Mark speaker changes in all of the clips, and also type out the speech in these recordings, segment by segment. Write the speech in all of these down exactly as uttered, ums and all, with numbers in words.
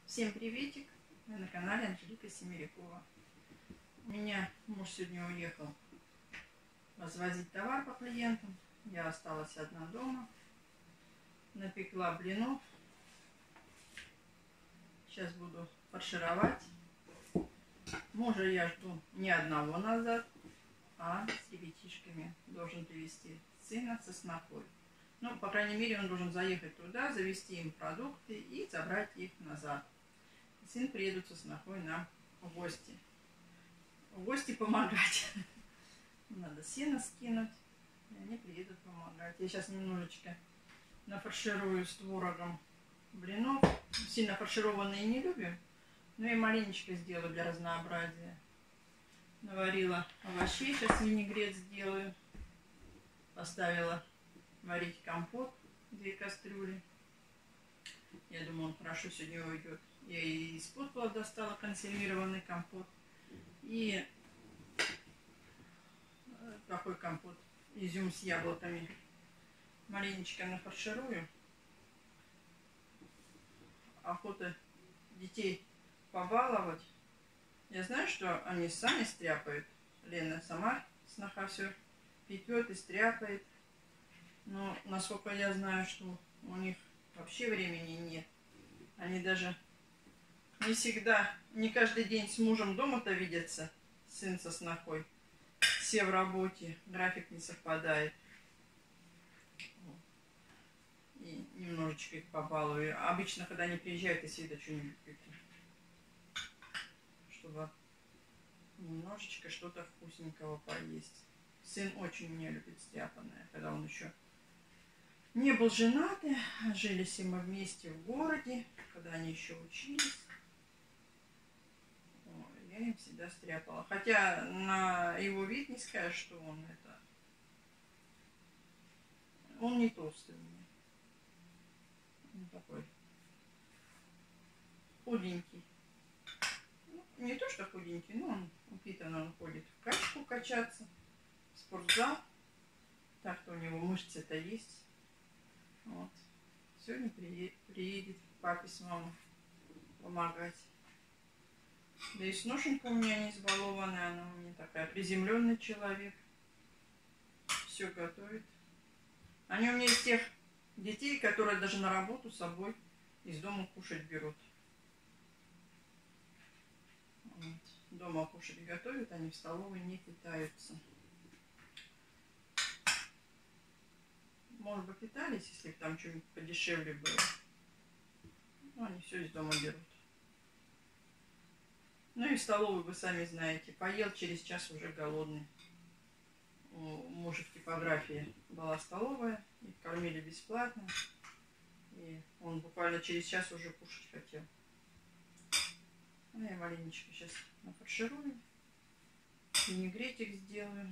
Speaker 1: Всем приветик! Вы на канале Анжелика Семерякова. У меня муж сегодня уехал развозить товар по клиентам. Я осталась одна дома. Напекла блинов. Сейчас буду фаршировать. Мужа я жду не одного назад, а с ребятишками. Должен привезти сына со снохой. Ну, по крайней мере, он должен заехать туда, завезти им продукты и забрать их назад. Сын приедут со снохой нам в гости. В гости помогать. Надо сено скинуть, и они приедут помогать. Я сейчас немножечко нафарширую с творогом блинов. Сильно фаршированные не любим, но и маленечко сделаю для разнообразия. Наварила овощей, сейчас винегрет сделаю. Поставила варить компот, две кастрюли. Я думаю, он хорошо сегодня уйдет. Я и из-под пола достала консервированный компот. И такой компот, изюм с яблоками. Маленечко нафарширую. Охота детей побаловать. Я знаю, что они сами стряпают. Лена сама, сноха, все пекет и стряпает. Но насколько я знаю, что у них вообще времени нет. Они даже не всегда, не каждый день с мужем дома-то видятся, сын со снохой. Все в работе, график не совпадает. И немножечко их побалую. Обычно, когда они приезжают, я всегда что-нибудь пеку. Чтобы немножечко что-то вкусненького поесть. Сын очень меня любит стряпанное, когда он еще не был женат. Жили все мы вместе в городе, когда они еще учились. Я им всегда стряпала. Хотя на его вид не скажешь, что он это... Он не толстый у меня. Он такой худенький. Ну, не то, что худенький, но он упитан, он ходит в качку качаться, в спортзал. Так-то у него мышцы-то есть. Вот. Сегодня приедет папе с мамой помогать. Да и сношенька у меня не избалованная, она у меня такая приземленный человек. Все готовит. Они у меня из тех детей, которые даже на работу с собой из дома кушать берут. Вот. Дома кушать готовят, они в столовой не питаются. Может быть, питались, если бы там что-нибудь подешевле было. Но они все из дома берут. Ну и в столовую, вы сами знаете, поел, через час уже голодный. У мужа в типографии была столовая, их кормили бесплатно. И он буквально через час уже кушать хотел. Ну, я маленечко сейчас нафарширую. Винегретик сделаю.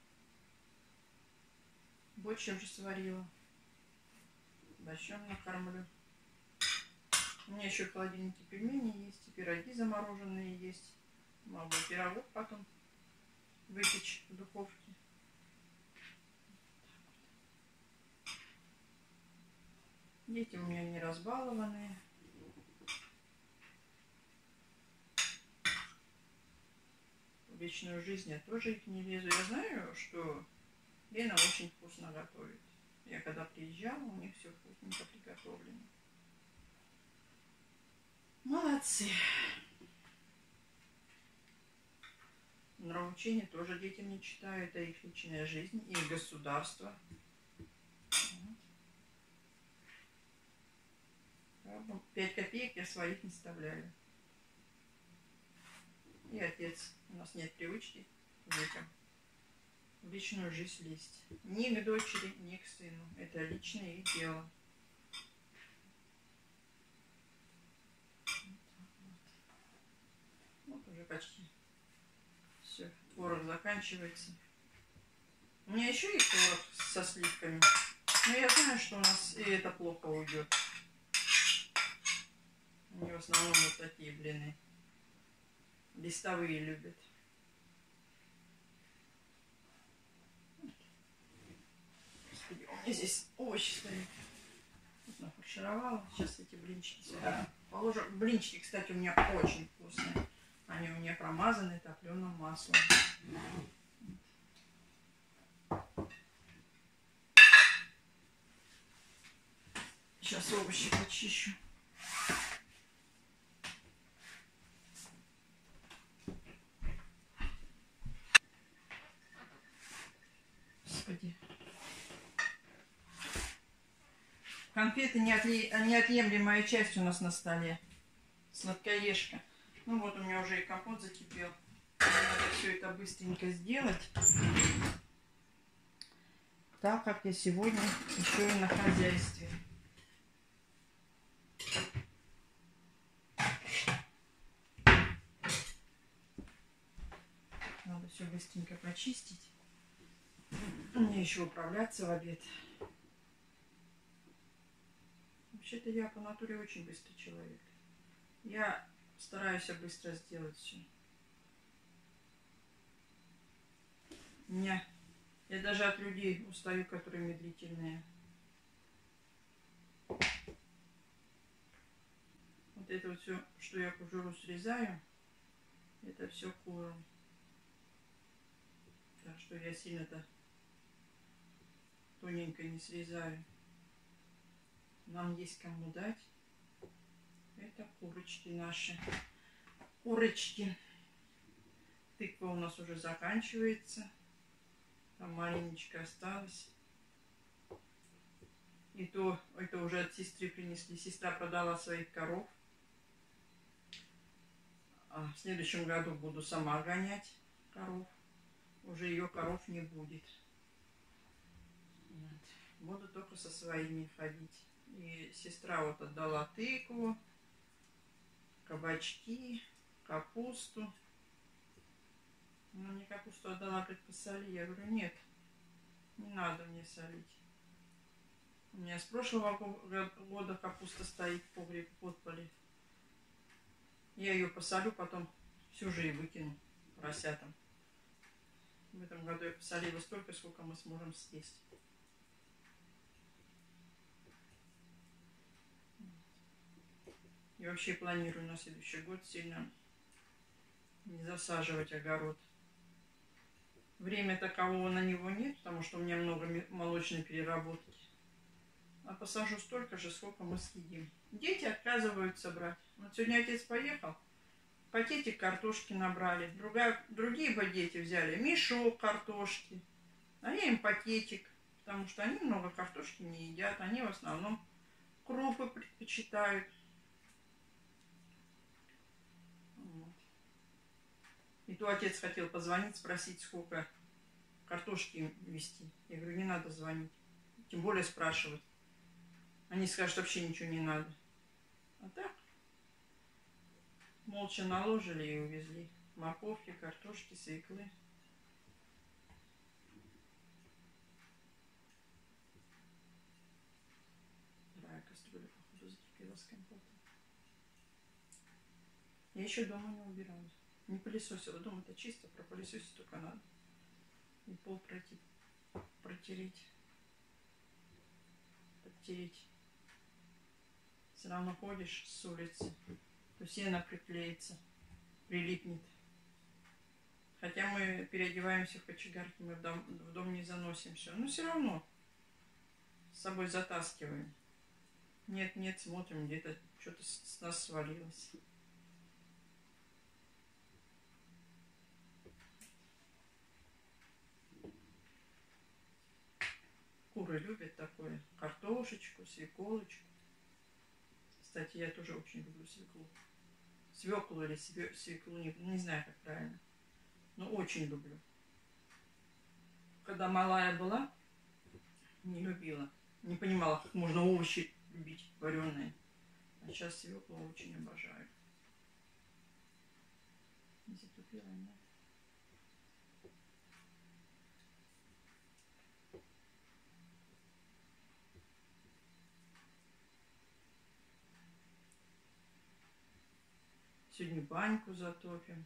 Speaker 1: Больше уже сварила. Борщом накормлю. У меня еще в холодильнике пельмени есть, и пироги замороженные есть. Могу пирогов потом выпечь в духовке. Дети у меня не разбалованные. В личную жизнь я тоже их не лезу. Я знаю, что Лена очень вкусно готовит. Я когда приезжала, у них все вкусненько приготовлено. Молодцы. Нравоучения тоже детям не читаю. Это их личная жизнь, их государство. Вот. Пять копеек я своих не вставляю. И отец. У нас нет привычки детям в личную жизнь лезть. Ни к дочери, ни к сыну. Это личное их дело. Вот уже почти все. Творог заканчивается. У меня еще есть творог со сливками. Но я знаю, что у нас и это плохо уйдет. У него в основном вот такие блины. Листовые любят. Господи, у меня здесь овощи стоят. Вот нафаршировала. Сейчас эти блинчики сюда положу. Блинчики, кстати, у меня очень вкусные. Они у меня промазаны топленым маслом. Сейчас овощи почищу. Господи. Конфеты неотъемлемая часть у нас на столе. Сладкоежка. Ну вот у меня уже и компот закипел. Надо все это быстренько сделать. Так как я сегодня еще и на хозяйстве. Надо все быстренько почистить. Мне еще управляться в обед. Вообще-то я по натуре очень быстрый человек. Я стараюсь быстро сделать все. Меня, я даже от людей устаю, которые медлительные. Вот это вот все, что я кожуру срезаю, это все куром. Так что я сильно-то тоненько не срезаю. Нам есть кому дать. Это курочки наши. Курочки. Тыква у нас уже заканчивается. Там маленечко осталось. И то, это уже от сестры принесли. Сестра продала своих коров. А в следующем году буду сама гонять коров. Уже ее коров не будет. Вот. Буду только со своими ходить. И сестра вот отдала тыкву, кабачки, капусту. Она мне капусту отдала, говорит, посоли. Я говорю, нет, не надо мне солить. У меня с прошлого года капуста стоит в погребе, в подполе. Я ее посолю, потом всю же и выкину поросятам. В этом году я посолила столько, сколько мы сможем съесть. И вообще планирую на следующий год сильно не засаживать огород. Время такового на него нет, потому что у меня много молочной переработки. А посажу столько же, сколько мы съедим. Дети отказываются брать. Вот сегодня отец поехал, пакетик картошки набрали. Другая, другие бы дети взяли мешок картошки, а я им пакетик, потому что они много картошки не едят. Они в основном крупы предпочитают. Вот. И то отец хотел позвонить, спросить, сколько картошки везти. Я говорю, не надо звонить, тем более спрашивать. Они скажут, вообще ничего не надо. А так, молча наложили и увезли. Морковки, картошки, свеклы. Вторая кастрюля, походу, закипела с компотом. Я еще дома не убирала. Не пылесосила. Дома-то чисто, пропылесосить только надо. И пол пройти, протереть. Подтереть. Все равно ходишь с улицы, то сено приклеится, прилипнет. Хотя мы переодеваемся в кочегарке, мы в дом, в дом не заносим все. Но все равно с собой затаскиваем. Нет, нет, смотрим, где-то что-то с, с нас свалилось. Куры любят такое. Картошечку, свеколочку. Кстати, я тоже очень люблю свеклу. Свеклу или свеклу, не, не знаю, как правильно. Но очень люблю. Когда малая была, не любила. Не понимала, как можно овощи любить вареные. А сейчас свеклу очень обожаю. Не затупила, нет. Сегодня баньку затопим.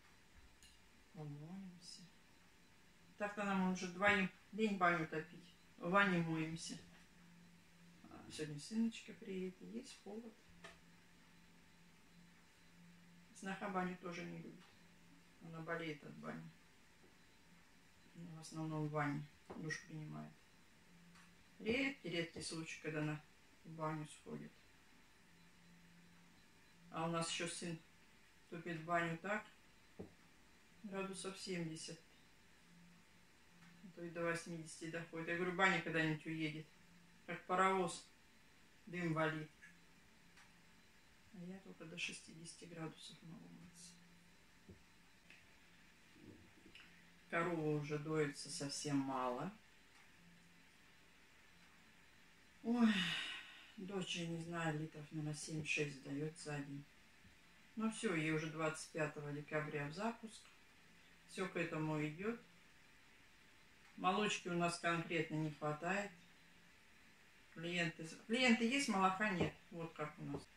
Speaker 1: Помоемся. Так-то нам уже двоим лень баню топить. в ванне моемся. Сегодня сыночка приедет, есть повод. Сноха баню тоже не любит. Она болеет от бани. В основном в ванне душ принимает. Редкий, редкий случай, когда она в баню сходит. А у нас еще сын топит в баню так, градусов семьдесят. То и до восьмидесяти доходит. Я говорю, баня когда-нибудь уедет. Как паровоз. Дым валит. А я только до шестидесяти градусов могу мыться. Корова уже доится совсем мало. Ой, дочь, я не знаю, литров, наверное, семь-шесть дает за день. Ну все, ей уже двадцать пятого декабря в запуск. Все к этому идет. Молочки у нас конкретно не хватает. Клиенты, клиенты есть, молока нет. Вот как у нас.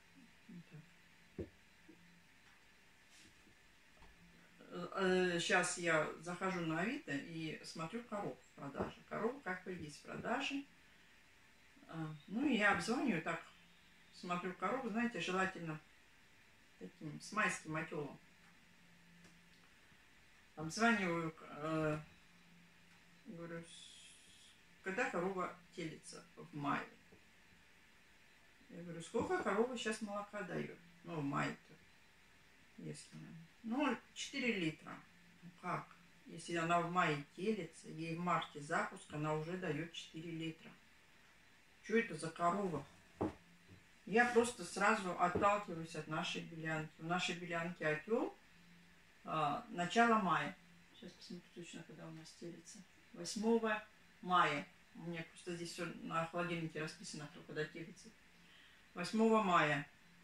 Speaker 1: Сейчас я захожу на Авито и смотрю коров в продаже. Корова как бы есть в продаже. Ну и я обзваниваю так. Смотрю корову, знаете, желательно таким с майским отелом. Обзваниваю, э, говорю, когда корова телится в мае. Я говорю, сколько корова сейчас молока дает? Ну, в мае-то, если... Ну, четыре литра. Ну, как? Если она в мае телится, ей в марте запуск, она уже дает четыре литра. Что это за корова? Я просто сразу отталкиваюсь от нашей белянки. У нашей белянки отел а, начало мая. Сейчас посмотрю точно, когда у нас телится. восьмого мая. У меня просто здесь все на холодильнике расписано, кто когда телится. восьмого мая.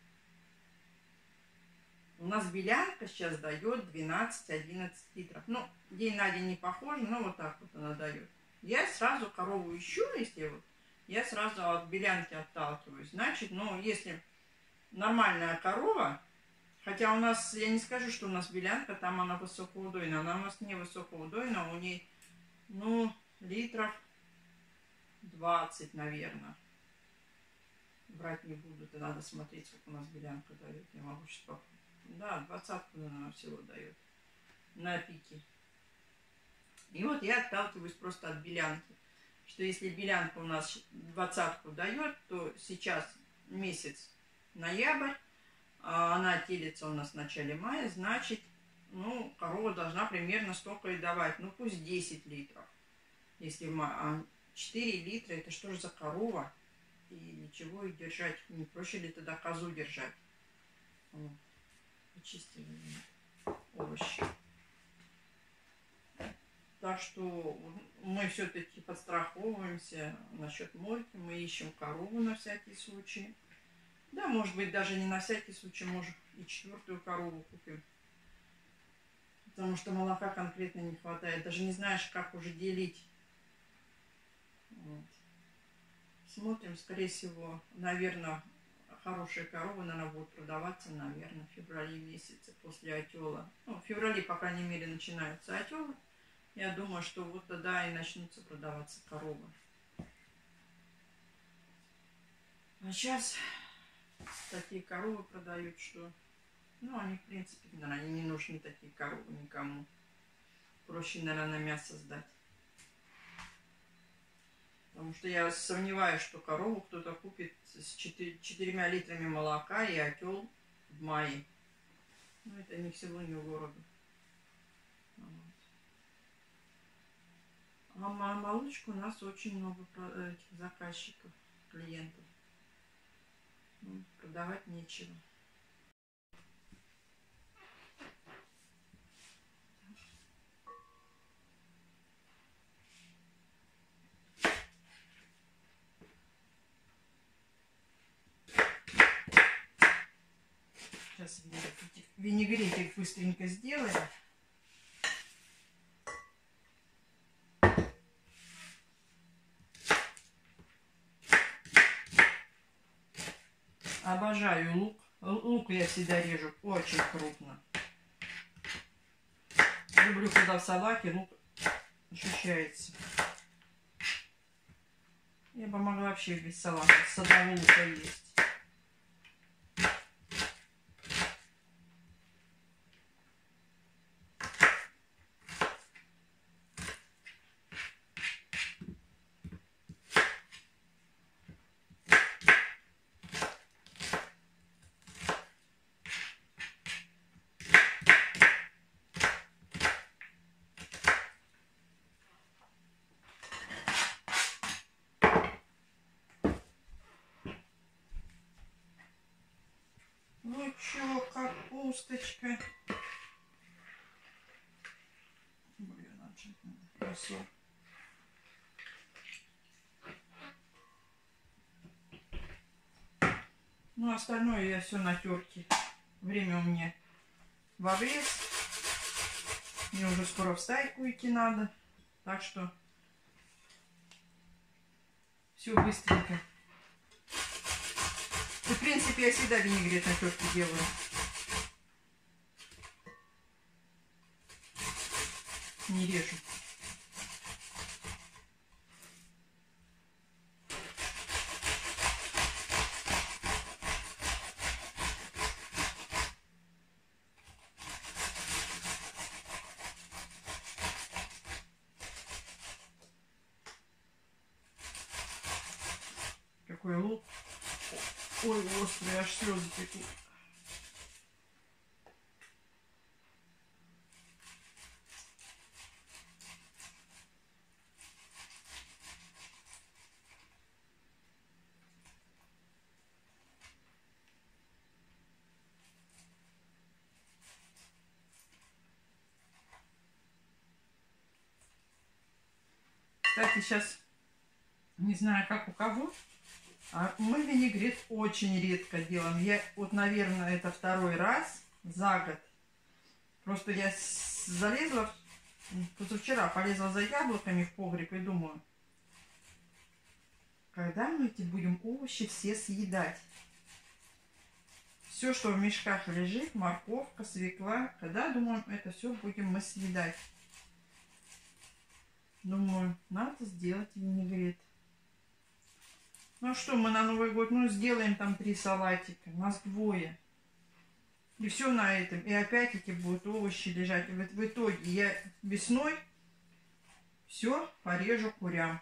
Speaker 1: У нас белянка сейчас дает двенадцать-одиннадцать литров. Ну, день на день не похоже, но вот так вот она дает. Я сразу корову ищу, если вот, я сразу от белянки отталкиваюсь. Значит, ну, если нормальная корова, хотя у нас, я не скажу, что у нас белянка, там она высокоудойная, она у нас не высокоудойная, у ней, ну, литров двадцать, наверное. Брать не буду, это надо смотреть, сколько у нас белянка дает. Я могу сейчас попробовать. Да, двадцатку, наверное, всего дает на пике. И вот я отталкиваюсь просто от белянки. Что если белянка у нас двадцатку дает, то сейчас месяц ноябрь, а она телится у нас в начале мая, значит, ну, корова должна примерно столько и давать. Ну, пусть десять литров. Если а четыре литра, это что же за корова? И ничего и держать. Не проще ли тогда козу держать? Вот. Чистили овощи. Так что мы все-таки подстраховываемся насчет мойки. Мы ищем корову на всякий случай. Да, может быть, даже не на всякий случай, может, и четвертую корову купим. Потому что молока конкретно не хватает. Даже не знаешь, как уже делить. Вот. Смотрим, скорее всего, наверное, хорошие коровы, наверное, будут продаваться, наверное, в феврале месяце после отела. Ну, в феврале, по крайней мере, начинаются отелы. Я думаю, что вот тогда и начнутся продаваться коровы. А сейчас такие коровы продают, что... Ну, они, в принципе, наверное, не нужны такие коровы никому. Проще, наверное, на мясо сдать. Потому что я сомневаюсь, что корову кто-то купит с четырьмя литрами молока и отел в мае. Ну, это ни в село, ни в городу. Вот. А молочку у нас очень много этих заказчиков, клиентов. Ну, продавать нечего. Сейчас винегретик быстренько сделаем. Обожаю лук. Лук я всегда режу очень крупно. Люблю, когда в салате лук ощущается. Я бы могла вообще весь салат с одного лука есть. Ну чё, капусточка. Блин, отжать надо. Красиво. Ну, остальное я все на терке. Время у меня в обрез. Мне уже скоро в стайку идти надо. Так что все быстренько. И, в принципе, я всегда винегрет на терке делаю. Не режу. Какой лук. Ой, острый, аж слезы текут. Кстати, сейчас не знаю, как у кого, а мы винегрет очень редко делаем. Я вот, наверное, это второй раз за год. Просто я залезла, позавчера полезла за яблоками в погреб и думаю, когда мы эти будем овощи все съедать? Все, что в мешках лежит, морковка, свекла, когда, думаю, это все будем мы съедать? Думаю, надо сделать винегрет. Ну что, мы на Новый год, ну сделаем там три салатика, нас двое. И все на этом. И опять эти будут овощи лежать. И вот в итоге я весной все порежу курям.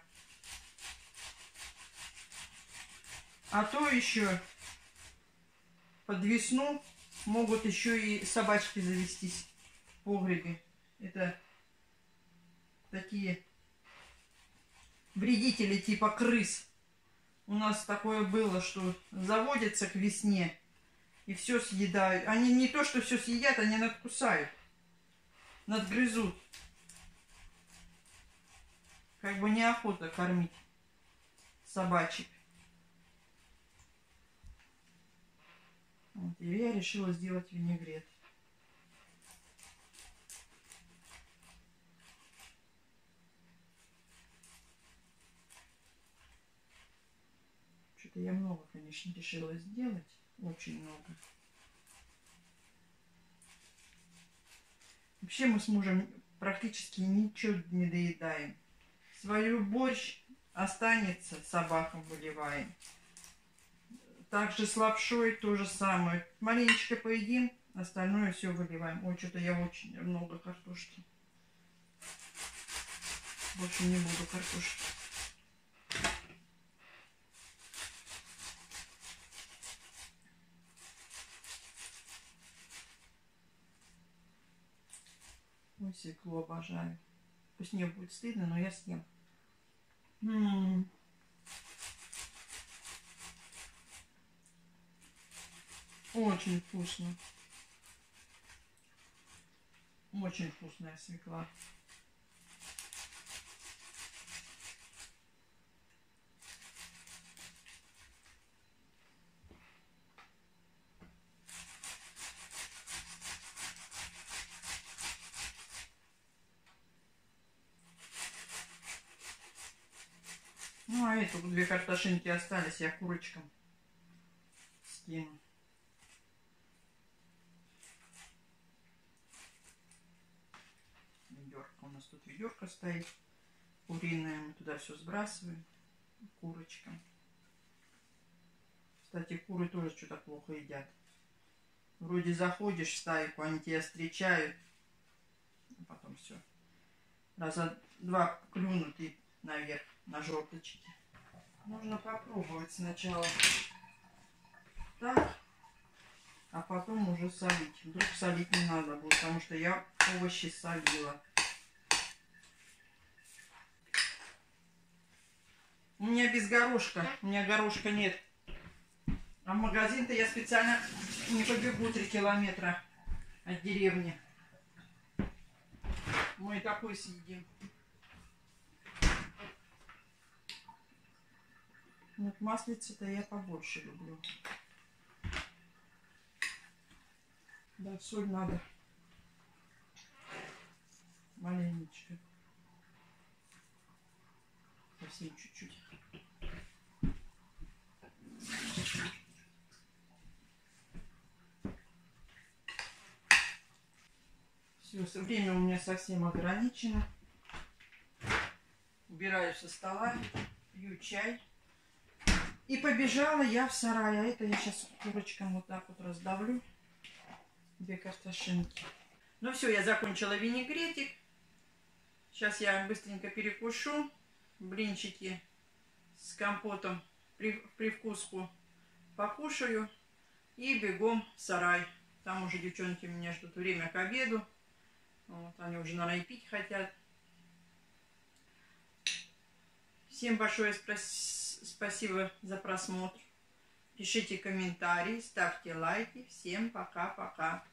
Speaker 1: А то еще под весну могут еще и собачки завестись в погребе. Это такие вредители типа крыс. У нас такое было, что заводятся к весне и все съедают. Они не то, что все съедят, они надкусают, надгрызут. Как бы неохота кормить собачек. Вот, и я решила сделать винегрет. Что-то я много, конечно, решила сделать. Очень много. Вообще мы с мужем практически ничего не доедаем. Свою борщ останется, собакам выливаем. Также с лапшой то же самое. Маленечко поедим, остальное все выливаем. Ой, что-то я очень много картошки. Больше не буду картошки. Ой, свеклу обожаю. Пусть мне будет стыдно, но я съем. М-м-м. Очень вкусно. Очень вкусная свекла. Ну, а эту две картошинки остались, я курочкам скину. Ведерко. У нас тут ведерко стоит куриное. Мы туда все сбрасываем. курочкам. Кстати, куры тоже что-то плохо едят. Вроде заходишь в стайку, они тебя встречают, а потом все. Раза два клюнут и наверх, на желточки. Нужно попробовать сначала так, а потом уже солить. Вдруг солить не надо будет, потому что я овощи солила. У меня без горошка, у меня горошка нет. А в магазин-то я специально не побегу три километра от деревни. Мы и такой съедим. Вот маслица-то я побольше люблю. Да, соль надо. Маленечко. Совсем чуть-чуть. Все, время у меня совсем ограничено. Убираю со стола, пью чай. И побежала я в сарай. А это я сейчас курочкам вот так вот раздавлю. Две картошинки. Ну все, я закончила винегретик. Сейчас я быстренько перекушу. Блинчики с компотом в привкуску покушаю. И бегом в сарай. Там уже девчонки меня ждут, время к обеду. Вот, они уже, наверное, и пить хотят. Всем большое спасибо за просмотр. Пишите комментарии, ставьте лайки. Всем пока-пока.